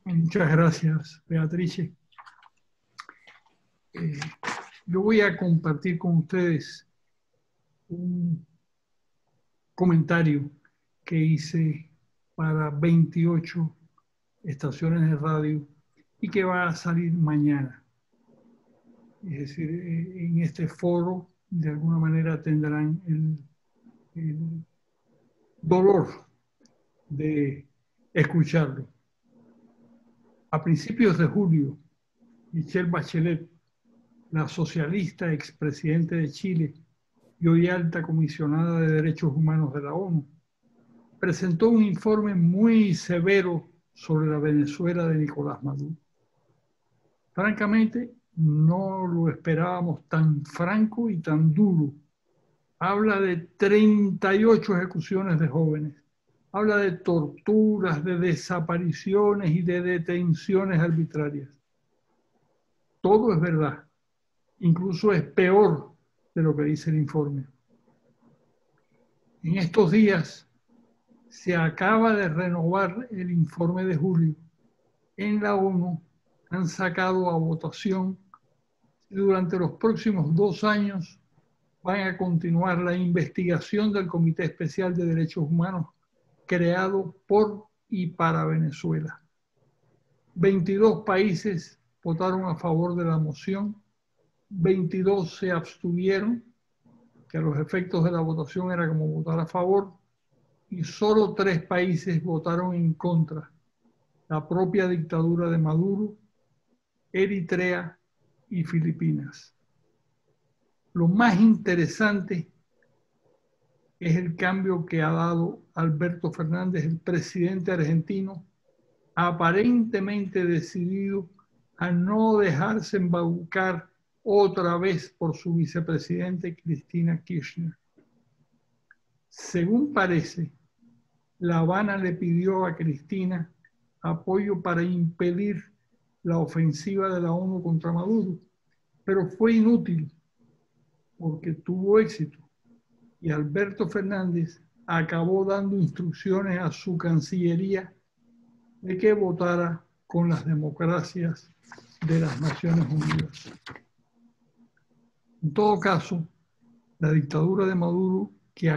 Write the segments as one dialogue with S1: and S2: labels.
S1: Muchas gracias, Beatrice. Yo voy a compartir con ustedes un comentario que hice para 28 estaciones de radio y que va a salir mañana. Es decir, en este foro, de alguna manera tendrán el dolor de escucharlo. A principios de julio, Michelle Bachelet, la socialista expresidente de Chile y hoy alta comisionada de Derechos Humanos de la ONU, presentó un informe muy severo sobre la Venezuela de Nicolás Maduro. Francamente, no lo esperábamos tan franco y tan duro. Habla de 38 ejecuciones de jóvenes. Habla de torturas, de desapariciones y de detenciones arbitrarias. Todo es verdad. Incluso es peor de lo que dice el informe. En estos días se acaba de renovar el informe de julio. En la ONU han sacado a votación y durante los próximos 2 años van a continuar la investigación del Comité Especial de Derechos Humanos creado por y para Venezuela. 22 países votaron a favor de la moción, 22 se abstuvieron, que a los efectos de la votación era como votar a favor, y solo 3 países votaron en contra: la propia dictadura de Maduro, Eritrea y Filipinas. Lo más interesante es el cambio que ha dado Alberto Fernández, el presidente argentino, aparentemente decidido a no dejarse embaucar otra vez por su vicepresidente Cristina Kirchner. Según parece, La Habana le pidió a Cristina apoyo para impedir la ofensiva de la ONU contra Maduro, pero fue inútil porque tuvo éxito y Alberto Fernández acabó dando instrucciones a su Cancillería de que votara con las democracias de las Naciones Unidas. En todo caso, la dictadura de Maduro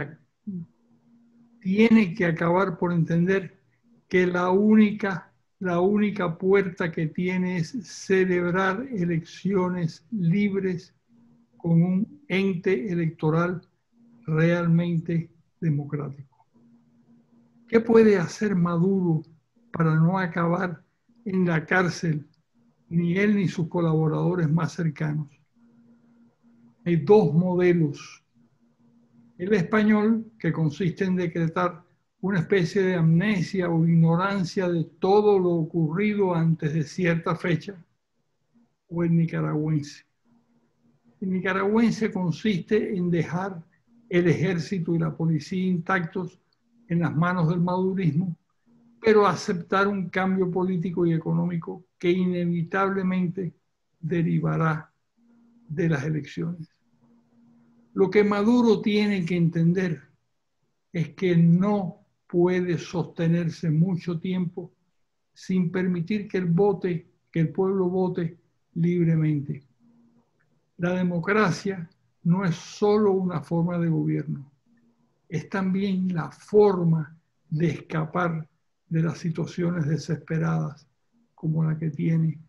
S1: tiene que acabar por entender que la única puerta que tiene es celebrar elecciones libres con un ente electoral realmente democrático. ¿Qué puede hacer Maduro para no acabar en la cárcel, ni él ni sus colaboradores más cercanos? Hay 2 modelos. El español, que consiste en decretar una especie de amnesia o ignorancia de todo lo ocurrido antes de cierta fecha, o el nicaragüense. El nicaragüense consiste en dejar el ejército y la policía intactos en las manos del madurismo, pero aceptar un cambio político y económico que inevitablemente derivará de las elecciones. Lo que Maduro tiene que entender es que no puede sostenerse mucho tiempo sin permitir que el pueblo vote libremente. La democracia no es solo una forma de gobierno, es también la forma de escapar de las situaciones desesperadas como la que tiene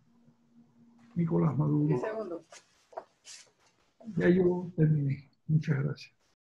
S1: Nicolás Maduro. Ya yo terminé. Muchas gracias.